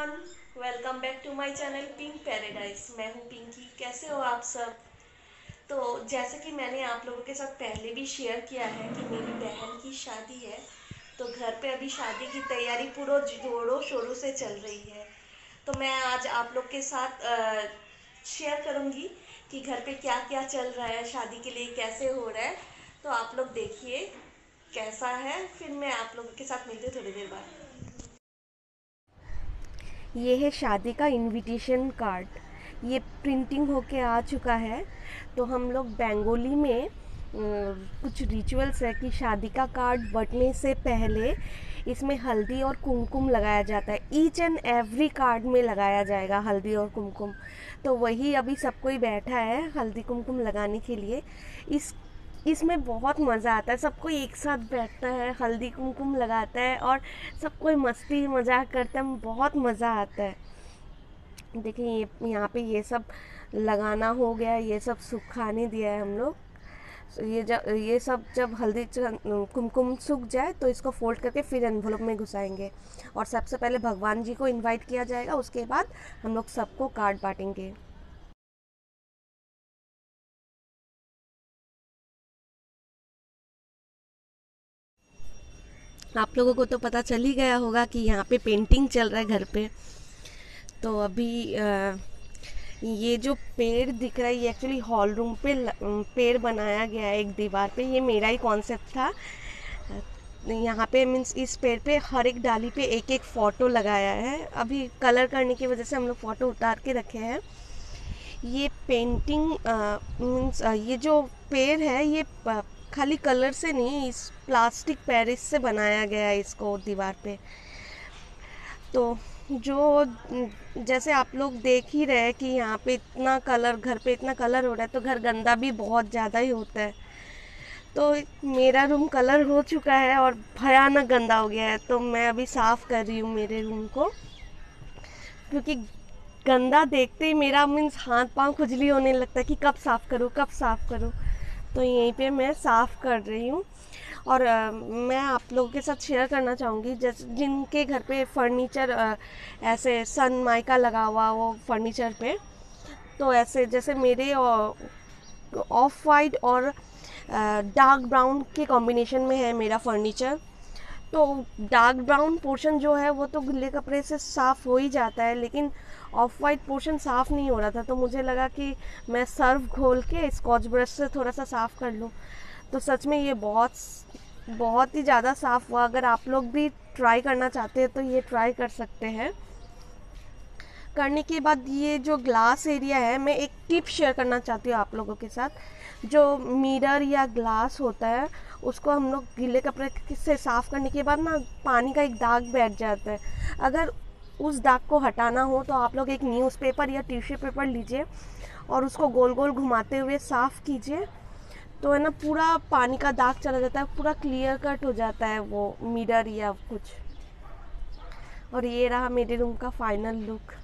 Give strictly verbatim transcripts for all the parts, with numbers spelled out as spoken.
Everyone, welcome back to my channel pink paradise. मैं हूँ पिंकी। कैसे हो आप सब? तो जैसे कि मैंने आप लोगों के साथ पहले भी शेयर किया है कि मेरी बहन की शादी है, तो घर पे अभी शादी की तैयारी पूरा जोरों शोरों से चल रही है। तो मैं आज आप लोग के साथ शेयर करूँगी कि घर पे क्या क्या चल रहा है, शादी के लिए कैसे हो रहा है। तो आप लोग देखिए कैसा है, फिर मैं आप लोगों के साथ मिलती हूँ थोड़ी देर बाद। ये है शादी का इनविटेशन कार्ड। ये प्रिंटिंग होके आ चुका है। तो हम लोग बंगाली में कुछ रिचुअल्स है कि शादी का कार्ड बंटने से पहले इसमें हल्दी और कुमकुम लगाया जाता है। ईच एंड एवरी कार्ड में लगाया जाएगा हल्दी और कुमकुम। तो वही अभी सब कोई बैठा है हल्दी कुमकुम लगाने के लिए। इस इसमें बहुत मज़ा आता है। सब कोई एक साथ बैठता है, हल्दी कुमकुम लगाता है और सब कोई मस्ती मजाक करता है। बहुत मज़ा आता है। देखिए ये यहाँ पे ये सब लगाना हो गया, ये सब सुखाने दिया है हम लोग। ये जब ये सब जब हल्दी कुमकुम सूख जाए तो इसको फोल्ड करके फिर एनवलप में घुसाएंगे। और सबसे पहले भगवान जी को इनवाइट किया जाएगा, उसके बाद हम लोग सबको कार्ड बांटेंगे। आप लोगों को तो पता चल ही गया होगा कि यहाँ पे पेंटिंग चल रहा है घर पे। तो अभी आ, ये जो पेड़ दिख रहा है ये एक्चुअली हॉल रूम पे पेड़ बनाया गया है एक दीवार पे। ये मेरा ही कॉन्सेप्ट था। यहाँ पे मीन्स इस पेड़ पे हर एक डाली पे एक एक फ़ोटो लगाया है। अभी कलर करने की वजह से हम लोग फ़ोटो उतार के रखे हैं। ये पेंटिंग मीन्स ये जो पेड़ है ये खाली कलर से नहीं, इस प्लास्टिक पेरिस से बनाया गया है इसको दीवार पे। तो जो जैसे आप लोग देख ही रहे हैं कि यहाँ पे इतना कलर, घर पे इतना कलर हो रहा है, तो घर गंदा भी बहुत ज़्यादा ही होता है। तो मेरा रूम कलर हो चुका है और भयानक गंदा हो गया है। तो मैं अभी साफ़ कर रही हूँ मेरे रूम को, क्योंकि गंदा देखते ही मेरा मीन्स हाथ पांव खुजली होने लगता है कि कब साफ़ करूँ कब साफ़ करूँ। तो यहीं पे मैं साफ़ कर रही हूँ। और आ, मैं आप लोगों के साथ शेयर करना चाहूँगी जैसे जिनके घर पे फर्नीचर आ, ऐसे सन माइका लगा हुआ वो फर्नीचर पे। तो ऐसे जैसे मेरे ऑफ वाइट और डार्क ब्राउन के कॉम्बिनेशन में है मेरा फर्नीचर। तो डार्क ब्राउन पोर्शन जो है वो तो गिले कपड़े से साफ़ हो ही जाता है, लेकिन ऑफ वाइट पोर्शन साफ़ नहीं हो रहा था। तो मुझे लगा कि मैं सर्फ घोल के स्कॉच ब्रश से थोड़ा सा साफ़ कर लूँ। तो सच में ये बहुत बहुत ही ज़्यादा साफ़ हुआ। अगर आप लोग भी ट्राई करना चाहते हैं तो ये ट्राई कर सकते हैं। करने के बाद ये जो ग्लास एरिया है, मैं एक टिप शेयर करना चाहती हूँ आप लोगों के साथ। जो मिरर या ग्लास होता है उसको हम लोग गीले कपड़े से साफ़ करने के बाद ना पानी का एक दाग बैठ जाता है। अगर उस दाग को हटाना हो तो आप लोग एक न्यूज़पेपर या टिश्यू पेपर लीजिए और उसको गोल गोल घुमाते हुए साफ़ कीजिए। तो है ना, पूरा पानी का दाग चला जाता है, पूरा क्लियर कट हो जाता है वो मिरर या कुछ। और ये रहा मेरे रूम का फाइनल लुक।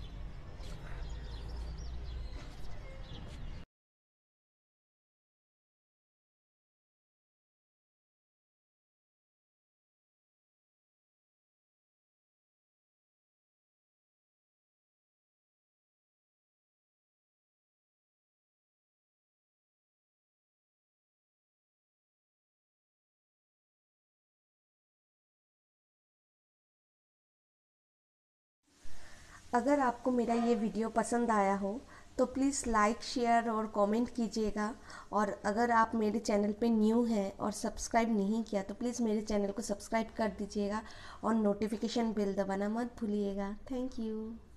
अगर आपको मेरा ये वीडियो पसंद आया हो तो प्लीज़ लाइक शेयर और कमेंट कीजिएगा। और अगर आप मेरे चैनल पे न्यू हैं और सब्सक्राइब नहीं किया तो प्लीज़ मेरे चैनल को सब्सक्राइब कर दीजिएगा और नोटिफिकेशन बेल दबाना मत भूलिएगा। Thank you.